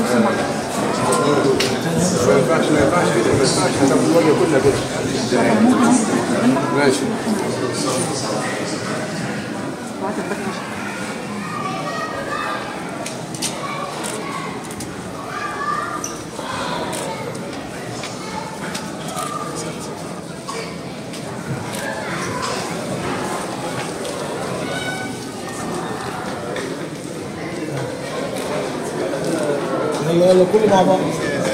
ما ينفعش كده، ما ينفعش هتاخد الوجه كلها كده. ماشي. يلا كله مع بعض.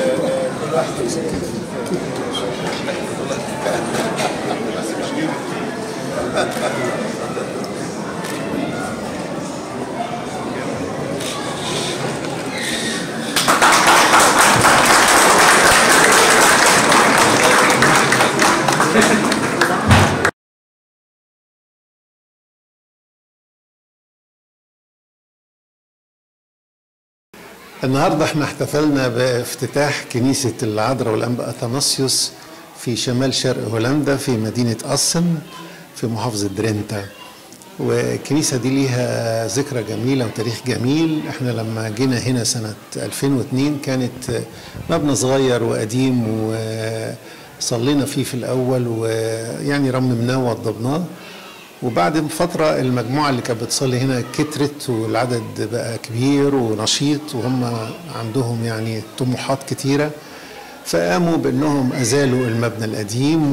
النهارده احنا احتفلنا بافتتاح كنيسة العذراء والأنبا أثناسيوس في شمال شرق هولندا في مدينة أسن في محافظة درينتا. والكنيسة دي ليها ذكرى جميلة وتاريخ جميل. احنا لما جينا هنا سنة 2002 كانت مبنى صغير وقديم وصلينا فيه في الأول ويعني رممناه ووضبناه، وبعد فترة المجموعة اللي كانت بتصلي هنا كترت والعدد بقى كبير ونشيط وهم عندهم يعني طموحات كتيرة، فقاموا بأنهم أزالوا المبنى القديم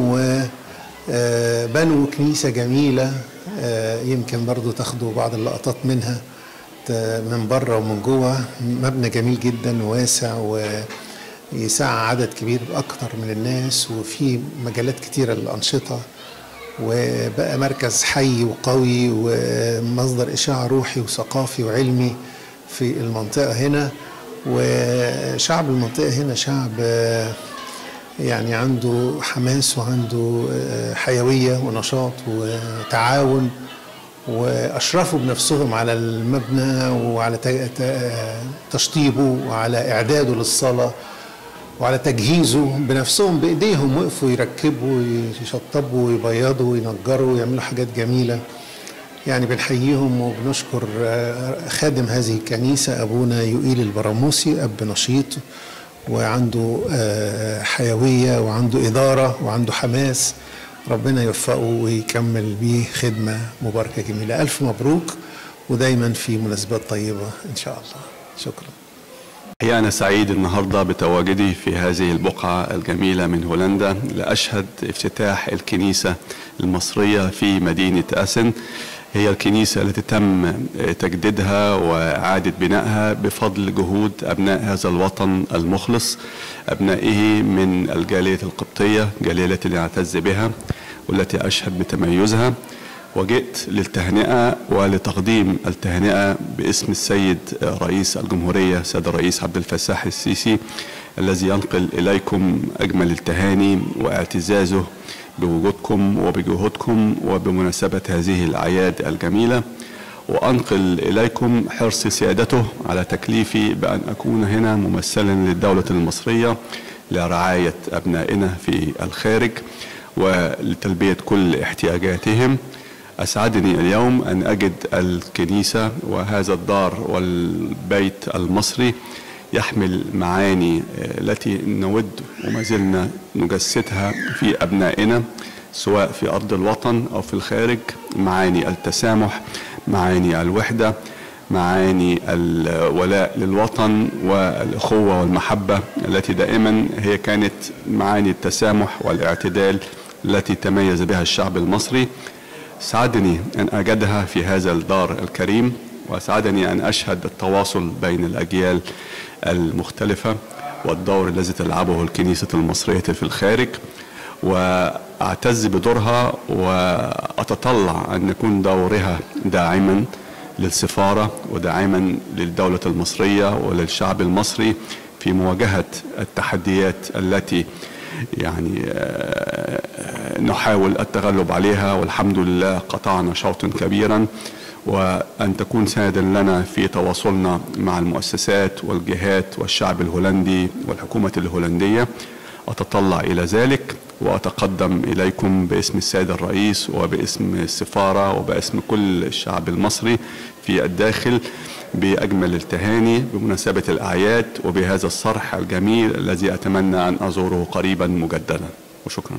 وبنوا كنيسة جميلة. يمكن برضو تاخدوا بعض اللقطات منها من بره ومن جوه. مبنى جميل جدا وواسع ويسع عدد كبير أكتر من الناس، وفي مجالات كتيرة للأنشطة، وبقى مركز حي وقوي ومصدر إشاعة روحي وثقافي وعلمي في المنطقة هنا. وشعب المنطقة هنا شعب يعني عنده حماس وعنده حيوية ونشاط وتعاون، وأشرفوا بنفسهم على المبنى وعلى تشطيبه وعلى إعداده للصلاة وعلى تجهيزه بنفسهم بإيديهم. وقفوا يركبوا ويشطبوا ويبيضوا وينجروا ويعملوا حاجات جميلة. يعني بنحييهم وبنشكر خادم هذه الكنيسة أبونا يوئيل البراموسي، أب نشيط وعنده حيوية وعنده إدارة وعنده حماس. ربنا يوفقه ويكمل بيه خدمة مباركة جميلة. ألف مبروك ودايما في مناسبات طيبة إن شاء الله. شكرا. أنا سعيد النهاردة بتواجدي في هذه البقعة الجميلة من هولندا لأشهد افتتاح الكنيسة المصرية في مدينة أسن. هي الكنيسة التي تم تجديدها وإعادة بنائها بفضل جهود أبناء هذا الوطن المخلص، أبنائه من الجالية القبطية، جالية التي نعتز بها والتي أشهد بتميزها. وجئت للتهنئة ولتقديم التهنئة باسم السيد رئيس الجمهورية سيد الرئيس عبد الفتاح السيسي، الذي ينقل إليكم أجمل التهاني واعتزازه بوجودكم وبجهودكم وبمناسبة هذه الأعياد الجميلة. وأنقل إليكم حرص سيادته على تكليفي بأن أكون هنا ممثلا للدولة المصرية لرعاية أبنائنا في الخارج ولتلبية كل احتياجاتهم. أسعدني اليوم أن أجد الكنيسة وهذا الدار والبيت المصري يحمل معاني التي نود وما زلنا نجسدها في أبنائنا سواء في أرض الوطن أو في الخارج. معاني التسامح، معاني الوحدة، معاني الولاء للوطن والأخوة والمحبة التي دائما هي كانت معاني التسامح والاعتدال التي تميز بها الشعب المصري. سعدني أن أجدها في هذا الدار الكريم، وسعدني أن أشهد التواصل بين الأجيال المختلفة والدور الذي تلعبه الكنيسة المصرية في الخارج. وأعتز بدورها وأتطلع أن يكون دورها داعما للسفارة وداعما للدولة المصرية وللشعب المصري في مواجهة التحديات التي يعني نحاول التغلب عليها، والحمد لله قطعنا شوطا كبيرا. وأن تكون سندا لنا في تواصلنا مع المؤسسات والجهات والشعب الهولندي والحكومة الهولندية. أتطلع إلى ذلك وأتقدم إليكم باسم السيد الرئيس وباسم السفارة وباسم كل الشعب المصري في الداخل بأجمل التهاني بمناسبة الأعياد وبهذا الصرح الجميل الذي أتمنى أن أزوره قريبا مجددا، وشكرا.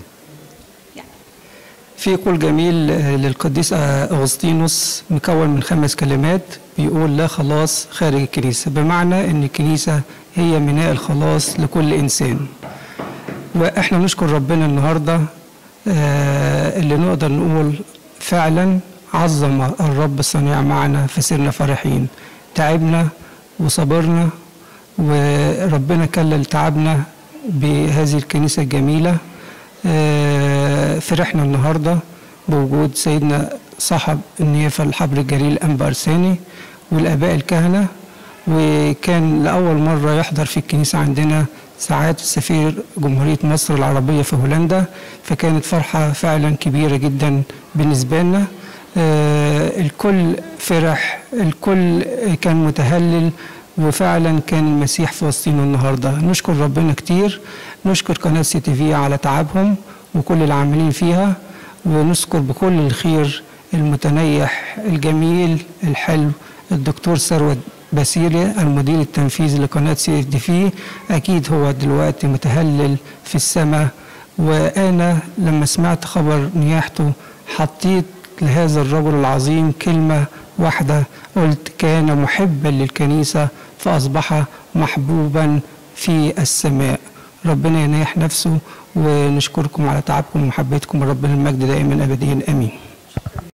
في قول جميل للقديس أغسطينوس مكون من 5 كلمات بيقول: لا خلاص خارج الكنيسة، بمعنى أن الكنيسة هي ميناء الخلاص لكل إنسان. وإحنا نشكر ربنا النهاردة اللي نقدر نقول فعلا عظم الرب الصنيع معنا فسرنا فرحين. تعبنا وصبرنا وربنا كلل تعبنا بهذه الكنيسة الجميلة. فرحنا النهارده بوجود سيدنا صاحب النيافة الحبر الجليل الأنبا أرساني والآباء الكهنة، وكان لأول مرة يحضر في الكنيسة عندنا سعادة سفير جمهورية مصر العربية في هولندا، فكانت فرحة فعلا كبيرة جدا بالنسبة لنا. الكل فرح، الكل كان متهلل، وفعلا كان المسيح في وسطنا النهارده. نشكر ربنا كتير، نشكر قناة CTV على تعبهم وكل العاملين فيها، ونشكر بكل الخير المتنيح الجميل الحلو الدكتور ثروت باسيلي المدير التنفيذي لقناة CTV. أكيد هو دلوقتي متهلل في السماء، وأنا لما سمعت خبر نياحته حطيت لهذا الرجل العظيم كلمة واحدة، قلت: كان محبا للكنيسة فأصبح محبوبا في السماء. ربنا ينيح نفسه، ونشكركم على تعبكم ومحبتكم، وربنا المجد دائما أبديا. آمين.